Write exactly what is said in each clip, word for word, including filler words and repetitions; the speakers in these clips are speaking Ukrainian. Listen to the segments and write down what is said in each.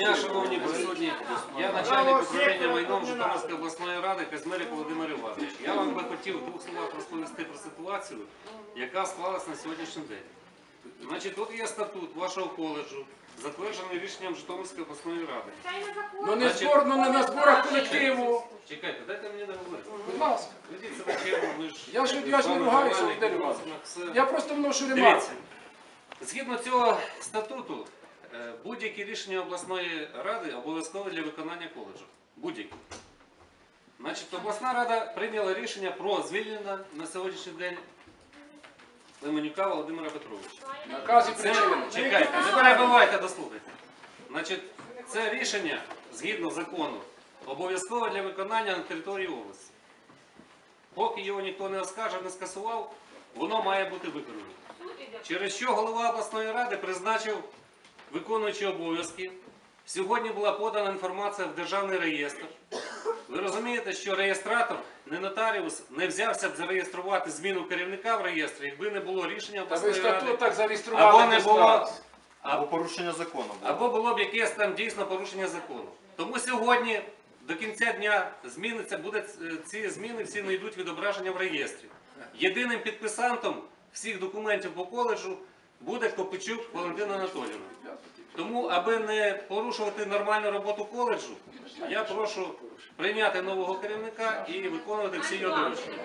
дня, шановні присутні. Я начальник управління майном Житомирської обласної ради Казмирик Володимир Іванович. Я вам би хотів в двох словах розповісти про ситуацію, яка склалась на сьогоднішній день. Значить, тут є статут вашого коледжу, затверджений рішенням Житомирської обласної ради. Ну не зборно, не на зборах колективу. Чекайте, дайте мені договорити. Будь ласка. Ведіть себе чемно, ми ж... Я ж, я ж не ругаюся, Володимир Іванович. Я просто вношу ремарку. Дивіться, згідно цього статуту, будь-які рішення обласної ради обов'язкові для виконання коледжу. Будь-які. Значить, обласна рада прийняла рішення про звільнення на сьогоднішній день Леменюка Володимира Петровича. Наказі Це, причини. чекайте, не перебивайте, дослухайте. Значить, це рішення, згідно закону, обов'язкове для виконання на території області. Поки його ніхто не оскаржив, не скасував, воно має бути виконано. Через що голова обласної ради призначив виконуючі обов'язки. Сьогодні була подана інформація в Державний реєстр. Ви розумієте, що реєстратор, не нотаріус, не взявся б зареєструвати зміну керівника в реєстрі, якби не було рішення Та ви обласної ради. статут так зареєстрували. Або не було, Або порушення закону було. або було б якесь там дійсно порушення закону. Тому сьогодні до кінця дня зміниться, буде, ці зміни всі знайдуть відображення в реєстрі. Єдиним підписантом всіх документів по коледжу буде Копичук Валентина Анатоліївна. Тому, аби не порушувати нормальну роботу коледжу, я прошу прийняти нового керівника і виконувати всі його доручення.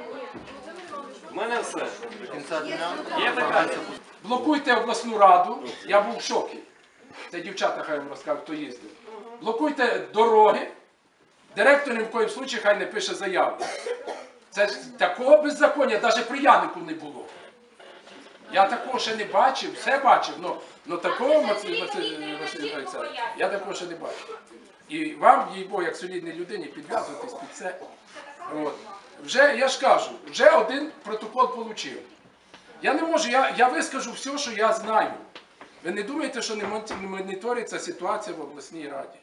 У мене все. До кінця дня. Є питання? Блокуйте обласну раду. Я був в шокі. Це дівчата хай вам розкажуть, хто їздив. Блокуйте дороги. Директор ні в коїм случаї хай не пише заяву. Це ж такого беззаконня навіть при Янику не було. Я такого ще не бачив, все бачив, но, но такого Василь Васильович, я такого ще не бачив. І вам, їй-бо, як солідній людині, підв'язуватись під це. От. Вже, я ж кажу, вже один протокол отримав. Я не можу, я, я вискажу все, що я знаю. Ви не думаєте, що не моніториться ситуація в обласній раді.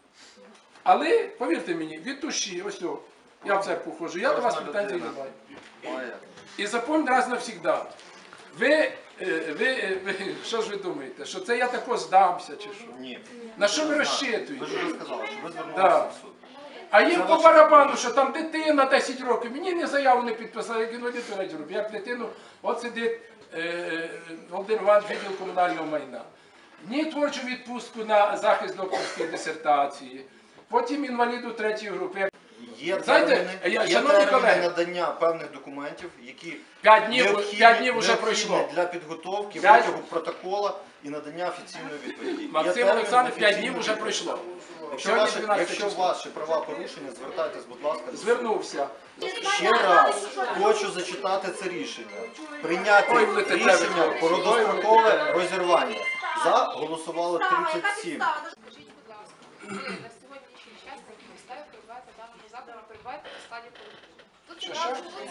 Але, повірте мені, від душі, ось о, я в церкву ходжу, я до вас питань не маю. І запомніть раз навсігда. Ви, ви, ви, що ж ви думаєте, що це я тако здамся, чи що? Ні. На що ви Ви розчитуєте? ж вже сказали, що ви звернулися Да. в суд. А їм по барабану, що там дитина десять років, мені не заяву не підписали, як інвалід третій групи. Як дитину, от сидить е, Володимир Іванович, відділ комунального майна. Ні творчу відпустку на захист докторської дисертації, потім інваліду третьої групи. Є Знаєте, терміни, я- є шановні терміни колеги, надання певних документів, які П'ять днів, необхідні, п'ять днів вже необхідні пройшло. для підготовки, П'ять- витягу протокола і надання офіційної відповіді. Є Максим термін Олександрович, п'ять офіційної днів вже відповіді. пройшло. Якщо, Сьогодні ваші, дванадцяте якщо число. ваші права порушені, звертайтесь, будь ласка. до суду. Звернувся. Ще раз хочу зачитати це рішення. Прийняти Ой, ви це рішення треба. про дострокове розірвання. За голосувало тридцять сім. Скажіть, будь ласка, ви на сьогоднішній час на якій підставі перебуваєте в даному закладі, перебуваєте на складі колективу? Тут зібрали, тут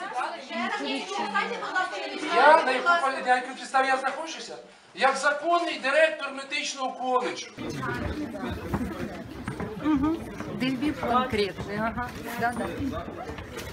зібрали. Я на яку на яку підставі я знаходжуся? Як законний директор медичного коледжу. Угу. Дельбів конкретний, ага. Да, да.